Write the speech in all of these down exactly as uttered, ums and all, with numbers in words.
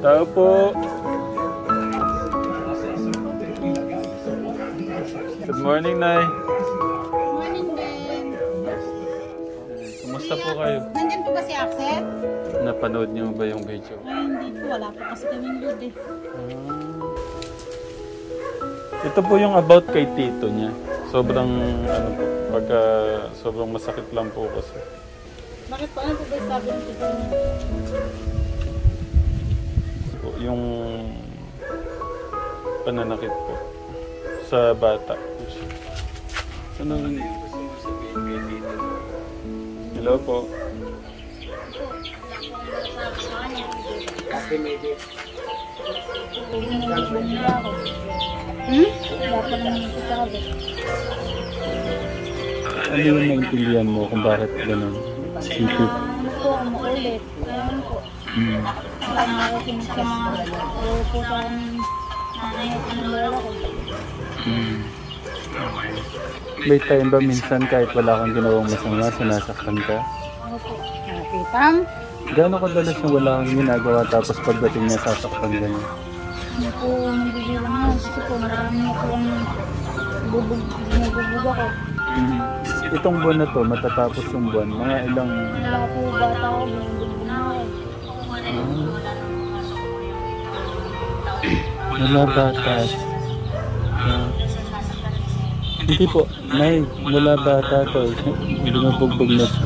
Tao po. Good morning, Nay. Morning, Ben. Kumusta po kayo? Nandyan po ba si Axel? Napanood niyo ba yung video? Ay, hindi po. Wala po kasi kaming load eh. Ah. Ito po yung about kay tito niya. Sobrang, ano po, pagka sobrang masakit lang po kasi. Bakit po? Ano po ba sabi ng tito niya? Yung pananakit po sa bata. Ano rin yung gusto mo sabihin kay tito? Hello po. Happy Mayday. Hmm? Wala pa naman nagsasabi. Ano yung naintindihan mo kung bakit gano'n? Sipip. Ano po, makulit. Ano po. Hmm. Ano ako sinasama. Pero po sa nanay at ang lola ko. Hmm. May time ba minsan kahit wala kang ginawang masama, sinasaktan ka? Ano po. Nakitang? Gano'n kadalas yung wala kang ginagawa tapos pagdating niya sasaktan ka niya? Ano po, nabibilang na. Kasi po, marami na po ang bubog, nabubog ako. Mm. Itong buwan na to, matatapos yung buwan, mga ilang... Wala po, bata ako, bubog na ako. Ah. Wala bata. Ah. Hindi po, may wala bata to. Bumubugbog na siya.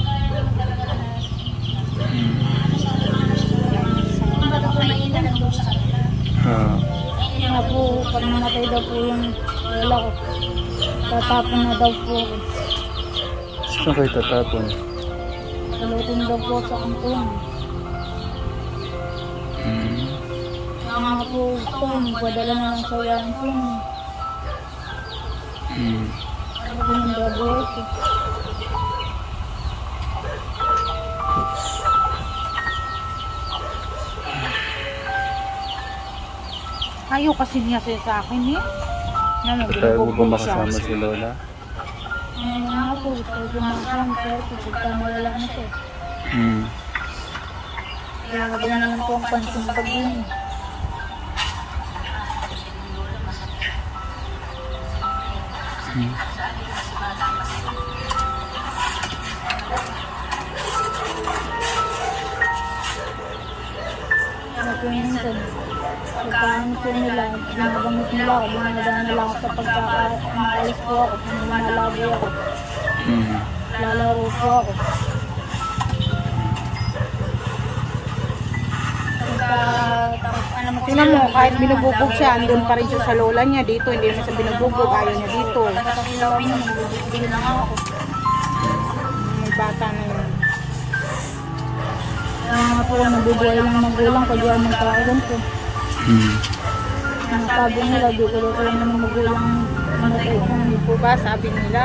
Ah. Kaya po, pag namatay daw po yung lola ko, tatapon na daw po ako. Saan kayo tatapon? Salutin daw po sa kampuan. Mm. Kaya nga po ito, magpadala na lang sa yan po. Mm. Ano po yung babuhay ko. Ayaw kasi niya siya sa akin eh. Yan, Tayo mo ba nagbubog siya. makasama si Lola? Ano nga po, ito gumagamit pero pagka malala na siya. Mm. Kaya nagawin naman po ang pansin pag yun. Mm. Ano po yun sa pagkaan po nila, ginagamit nila ako, ginagamit nila ako sa pagkaalis po ako, kung lumalagi ako, Mm. lalaro po ako. Tingnan mo, kahit binububog siya, andun pa rin siya sa lola niya dito, hindi naman siya binububog, ayaw niya dito. May bata na yun. Kaya nga po, nabubuhay lang ng magulang pag yan magkakaroon po. Mm. Ang sabi nila, di ko lang lang ng magulang mamatay kung hindi po ba, sabi nila.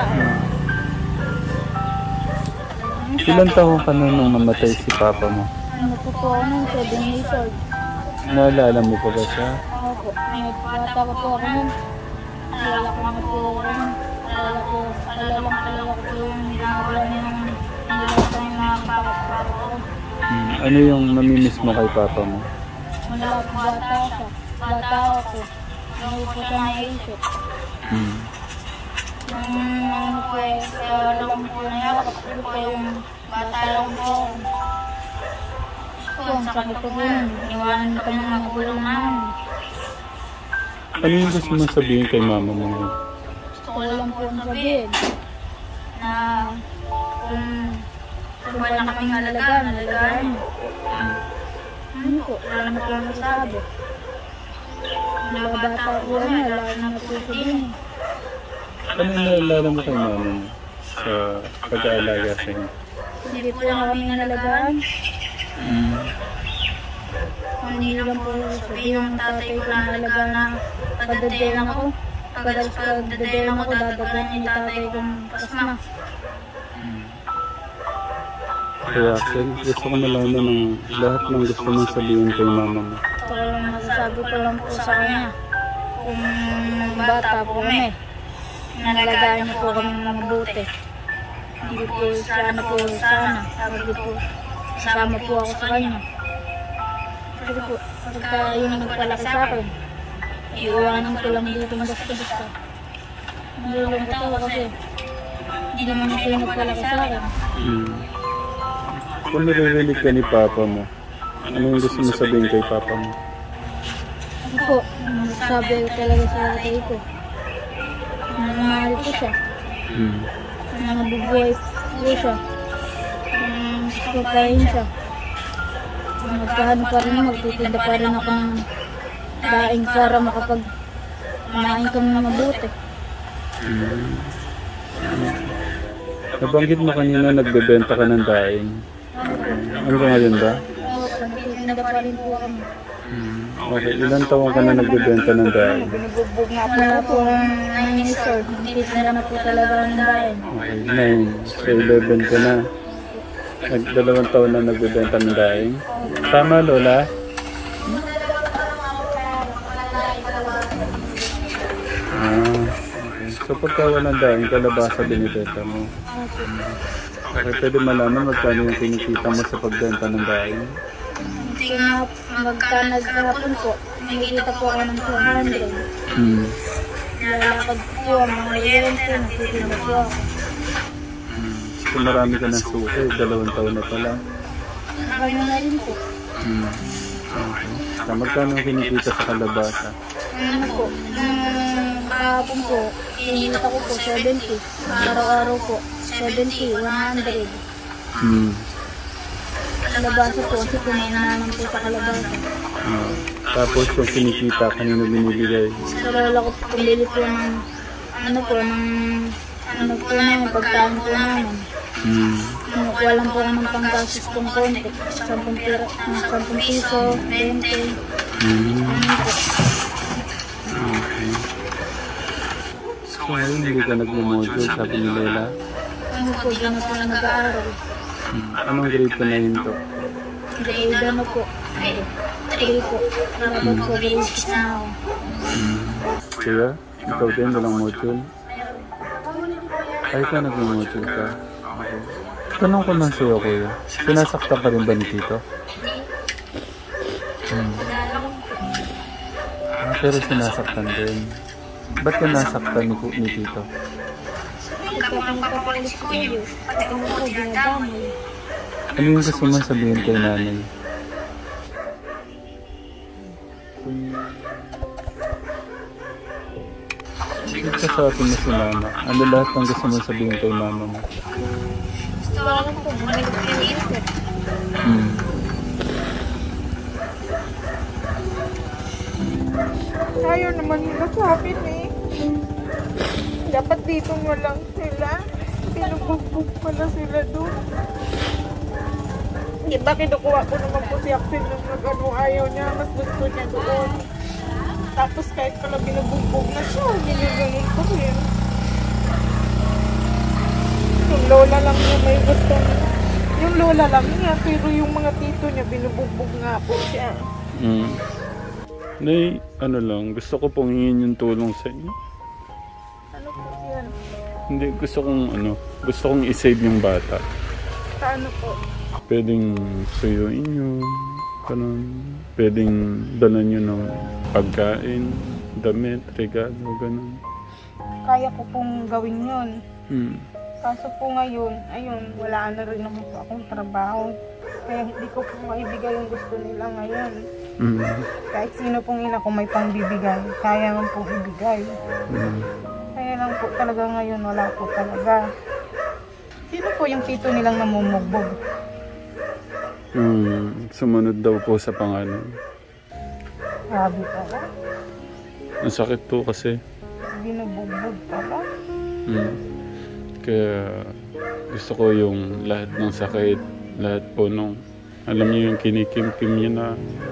Ilan taon ka na nung namatay si Papa mo? Ano po po ako nun, seven years old. Naalala mo pa ba siya? Ako po, nagpata pa po ako nun. Alala ko na po ako nun. Alala ko, alala ko, alala ko po yung ginagawa niya ng nilala ko yung mga papa ko. Mm. Ano yung namimiss mo kay Papa mo? Wala po bata siya. Bata ako. Ano po siya naisip. Mm. Yung ano po eh, kaya lang po nayakap ko po yung bata lang po. Po, ang sakit ko po yun. Iwanan kami ng magulang namin. Ano yung gusto mo sabihin kay mama mo? Gusto ko lang po ang sabihin na kung kung wala na kaming alagaan, alagaan mo. Ano po, wala na po ang masasabi. Mga bata po na, wala na po sabihin. Ano yung naalala mo kay mama mo sa pag-aalaga sa inyo? Hindi po na kami nalagaan. Mm. Hindi lang po sabihin ng tatay ko na alagaan na padadayan ako. Pagdalas padadayan ako, dadagalan ni tatay kong pasma. Kaya gusto ko malaman ng lahat ng gusto mong sabihin kay mama mo. Ito ko lang masasabi ko lang po sa kanya. Kung bata po kami, nalagaan niyo po kami ng mabuti. Hindi po sana po sana. Sabi po, sama po ako sa kanya. Kasi po, pagka yung nagpalaki sa akin, iiwanan ko lang dito basta-basta. Nalulungkot ako kasi hindi naman siya yung nagpalaki sa akin. Hmm. Kung naririnig ka ni Papa mo, ano yung gusto mo sabihin kay Papa mo? Ako po, masasabi ko talaga sa tatay ko. Mahal ko siya. Hmm. Nabubuhay ko siya. Magpapahin siya. Magkahano pa rin, magtitinda pa rin ako ng daing para makapag kumain kami na mabuti. Hmm. Nabanggit mo kanina nagbebenta ka ng daing. Ano ba ngayon ba? Oo, nagtitinda pa rin po kami. Hmm. Okay, ilang taon ka na nagbebenta ng daing? Binubugbog nga po na po ang nine years old. Nagtitinda na po talaga ng daing. Okay, nine. So eleven ka na. Nagdalawang taon na nagbebenta ng daing. Tama, Lola? Ah, okay. So pagka walang daing, kalabasa binibenta mo. Okay, pwede malaman magkano yung kinikita mo sa pagbenta ng daing? Hindi nga magka naghapon po. Nakikita po ako ng two hundred. Hmm. Lalakad po ang mga yente. Nagtitinda po ako. So marami ka ng suki, dalawang taon na pala. Kami na rin po. Hmm. Okay. So magkano yung kinikita sa kalabasa? Ano po, nung kahapon po, kinita ko po seventy. Araw-araw po, seventy, one hundred. Hmm. Kalabasa po, kasi kumainanan po sa kalabasa. Ah. Tapos yung kinikita, kanino binibigay? Sa lola ko po, pumili po ng, ano po, ng, ano po namin, pagkain po namin. Hmm. Kinukuha lang po ng panggastos kong konti. Sampung pira, sampung piso, twenty. Hmm. Ano po. Okay. So ngayon hindi ka nagmamodule, sabi ni Lola. Ano po, di na po nag-aaral. Hmm. Anong grade ka na yun to? Grade ano po, three po. Dapat po, grade six na ako. Hmm. Kuya, ikaw din walang module? Ay ka nagmamodule ka? Okay. Tanong ko lang sa'yo, Kuya. Sinasaktan ka rin ba ni Tito? Hmm. Ah, pero sinasaktan din. Ba't ka nasaktan ni, ni Tito? Nagpapalit ko yun. Pati ko po, dinadamay. Ano yung gusto mo sabihin kay nanay? Sige ka sa atin na si mama. Ano lahat ng gusto mo sabihin kay mama mo? Gusto ko lang po, bumalik ko yung isip. Hmm. Ayaw naman nila sa akin eh. Dapat dito mo lang sila. Pinubugbog pala sila doon. Di ba kinukuha ko naman po si Axel nung nag-ano ayaw niya. Mas gusto niya doon. Tapos kahit pala binubugbog na siya, ginaganon ko rin. Yung lola lang niya may gusto niya. Yung lola lang niya, pero yung mga tito niya binubugbog nga po siya. Hmm. Nay, ano lang, gusto ko pong hingin yung tulong sa inyo. Ano po yan? Hindi, gusto kong ano, gusto kong i-save yung bata. Paano po? Pwedeng suyuin nyo, ganun. Pwedeng dala nyo ng pagkain, damit, regalo, ganun. Kaya ko pong gawin yun. Hmm. Kaso po ngayon, ayun, wala na rin naman po akong trabaho. Kaya hindi ko po maibigay yung gusto nila ngayon. Hmm. Kahit sino pong ina ko may pangbibigay, kaya man pong ibigay. Hmm. Kaya lang po talaga ngayon, wala po talaga. Sino po yung tito nilang namumugbog? Hmm. Sumunod daw po sa pangalan. Grabe pala. Ang sakit po kasi. Binubugbog pala. Hmm. Kaya gusto ko yung lahat ng sakit, lahat po nung, alam niyo yung kinikimkim niya na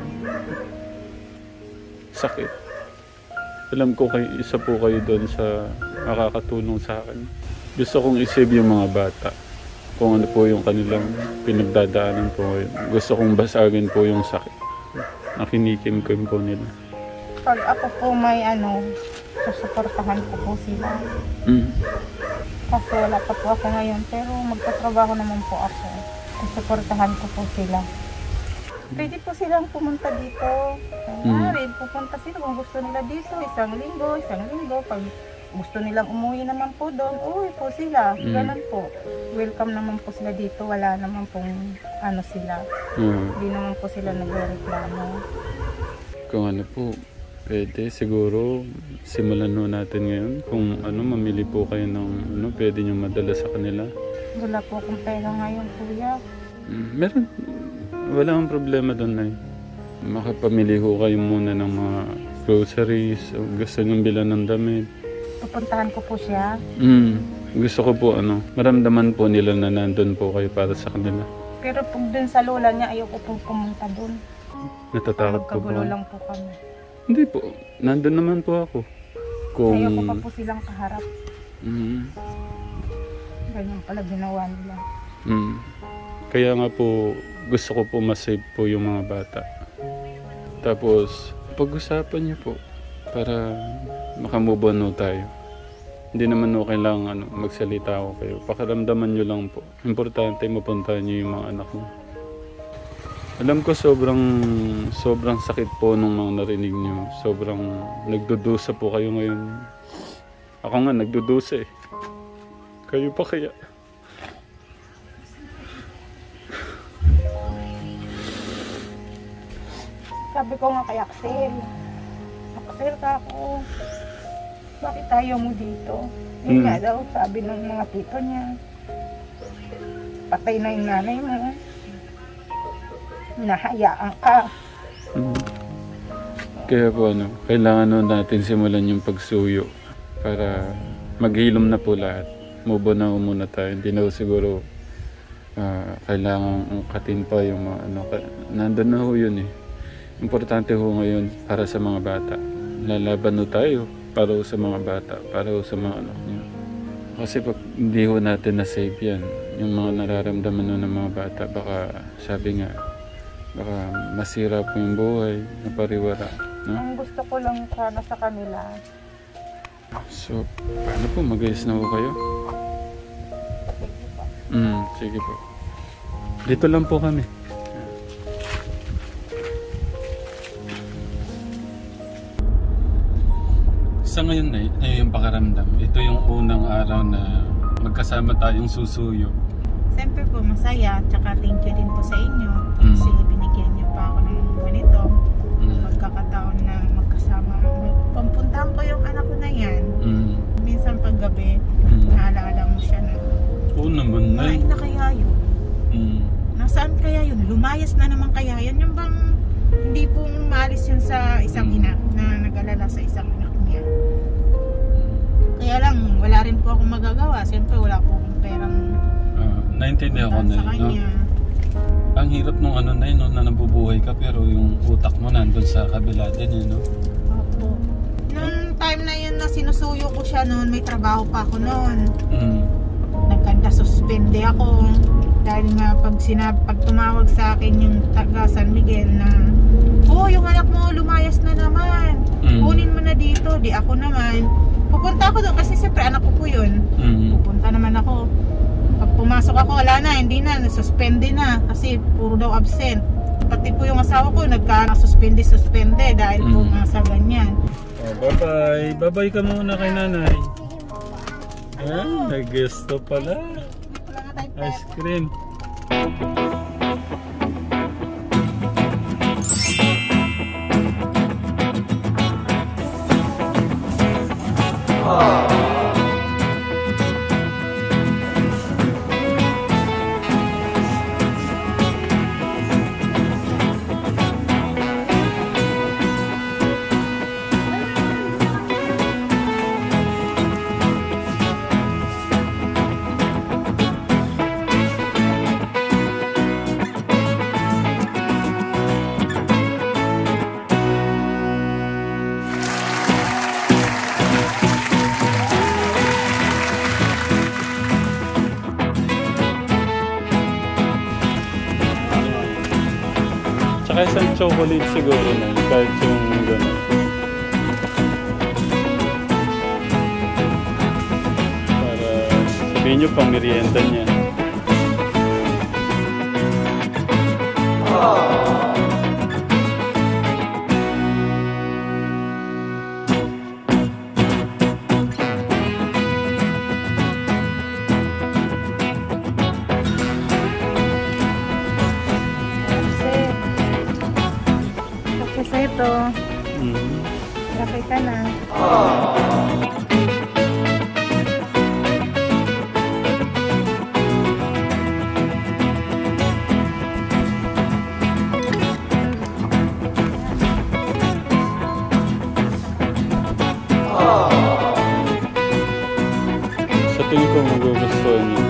sakit. Alam ko kayo, isa po kayo doon sa makakatulong sa akin. Gusto kong isave yung mga bata. Kung ano po yung kanilang pinagdadaanan po ngayon. Gusto kong basagin po yung sakit na kinikimkim po nila. Pag ako po may ano, susuportahan ko po sila. Mm. Kasi wala pa po ako ngayon, pero magtatrabaho naman po ako. Susuportahan ko po sila. Pwede po silang pumunta dito. Kunwari, pupunta sila kung gusto nila dito. Isang linggo, isang linggo. Pag gusto nilang umuwi naman po doon, uwi po sila. Mm. Ganun po. Welcome naman po sila dito. Wala naman pong ano sila. Mm. Hindi naman po sila nagreklamo. Kung ano po, pwede siguro simulan ho natin ngayon. Kung ano, mamili po kayo ng ano, pwede nyo madala sa kanila. Wala po akong pera ngayon, kuya. Mm, meron, wala akong problema doon na makapamili ho kayo muna ng mga groceries o gusto nyo bilan ng damit. Pupuntahan ko po siya. Mm, gusto ko po ano, maramdaman po nila na nandun po kayo para sa kanila. Pero pag dun sa lola niya, ayoko pong pumunta dun. Natatakot po Magkagulo ba? lang po kami. Hindi po, nandun naman po ako. Kung... Ayoko pa po silang kaharap. Mm, Ganyan pala ginawa nila. mm. Kaya nga po, gusto ko po masave po yung mga bata. Tapos, pag-usapan niyo po para makamove on tayo. Hindi naman o kailangan ano, magsalita ako kayo. Pakiramdaman niyo lang po. Importante mapuntahan niyo yung mga anak mo. Alam ko sobrang sobrang sakit po nung mga narinig niyo. Sobrang nagdudusa po kayo ngayon. Ako nga nagdudusa eh. Kayo pa kaya? Sabi ko nga kay Axel, Axel ka ako, bakit ayaw mo dito? Yun Hmm. nga daw, sabi ng mga tito niya, patay na yung nanay mo, nahayaan ka. Mm. Kaya po ano, kailangan nun natin simulan yung pagsuyo para maghilom na po lahat. Move on na ho muna tayo. Hindi na ho siguro ah, kailangan ungkatin pa yung mga ano. Ka- nandun na ho yun eh. Importante ho ngayon para sa mga bata. Lalaban ho tayo para ho sa mga bata, para ho sa mga anak niyo. Kasi pag hindi ho natin na-save yan, yung mga nararamdaman ho ng mga bata, baka sabi nga, baka masira po yung buhay, napariwara. No? Ang gusto ko lang sana sa kanila, So, paano po? Mag-ayos na po kayo? Mm, sige po. Dito lang po kami. Sa ngayon na, eh, yung pakaramdam. Ito yung unang araw na magkasama tayong susuyo. siyempre po masaya, tsaka thank you din po sa inyo. Mm. Kasi binigyan niyo pa ako ng ganito, Mm. magkakataon na magkasama. Pampuntahan ko yung anak ko na yan. Mm. Minsan paggabi, Mm. naalaala mo siya na, Oo naman, Nay. ay na kaya yun? Mm. Nasaan kaya yun? Lumayas na naman kaya yan? Yung bang hindi po umalis yun sa isang Mm. ina na nag-alala sa isang anak niya. Kaya lang, wala rin po akong magagawa. Siyempre wala po akong perang Ah, naintindihan ko na sa yun, no? kanya. Ang hirap nung ano na yun, no, na nabubuhay ka pero yung utak mo nandun sa kabila din, eh, no? Opo. Nung time na yun na sinusuyo ko siya noon, may trabaho pa ako noon. Mm. Nagkanda-suspende ako. Dahil nga pag, sinab pag tumawag sa akin yung taga San Miguel na, oh, yung anak mo lumayas na naman. Mm. Kunin mo na dito. Di ako naman. Pupunta ako doon kasi siyempre anak ko po yun. Mm. Pupunta naman ako. Pag pumasok ako, wala na, hindi na, nasuspende na. Kasi puro daw absent. Pati po yung asawa ko, nagka-suspende-suspende dahil po Mm. nga sa ganyan. Oh, bye-bye. Bye-bye ka muna kay nanay. Ah, nag-guesto pala. Wala nga tayo Ice cream. Tsaka isang chocolate siguro na kahit yung gano'n. Para sabihin nyo pang merienda niya. Sa tingin ko magugustuhan niyo.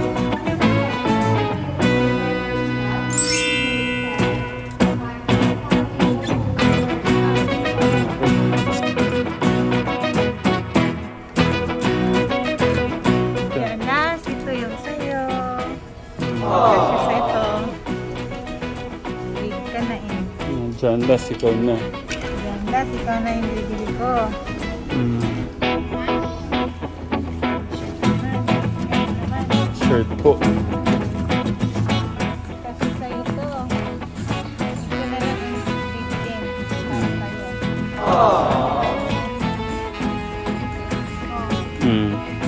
Yan, last. Ito yung sa'yo. Kasi sa ito. Big ka na eh. Diyan last, ikaw na. Yan, last. Ikaw na yung bibili ko. Mm. Shirt po. Kasi sa ito. Ito na lang yung bibiliin. Para sa'yo. Mm.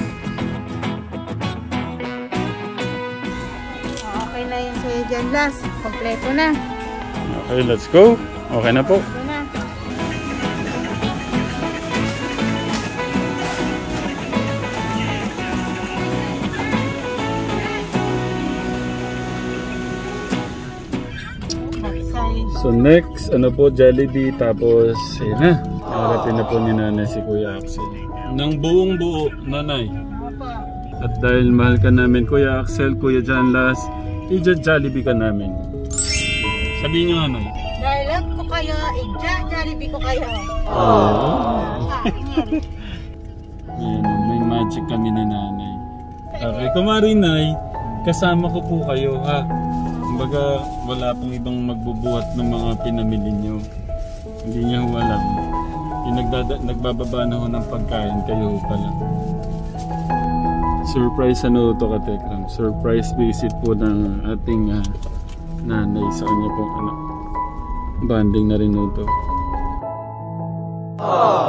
Okay na yun sa'yo dyan, last. Kompleto na. Okay, let's go. Okay na po. Ito na. So next, ano po, Jollibee, tapos yun na. Harapin na po ni nanay si Kuya Axel. Nang buong buo, nanay. Opo. At dahil mahal ka namin, Kuya Axel, Kuya John Las, i-Jollibee ka namin. Sabihin nyo, nanay. Dahil love ko kayo, i-Jollibee ko kayo. Oh. Ah, yan. Ayan, may magic kami ni nanay. Okay, kumari nay, kasama ko po kayo ha. Kumbaga, wala pong ibang magbubuhat ng mga pinamili nyo. Hindi niya ho alam. Yung nagdada, nagbababa na ho ng pagkain, kayo ho pala. Surprise ano ito ka, Tekram? Surprise visit po ng ating uh, nanay sa kanya pong anak. Banding na rin ito.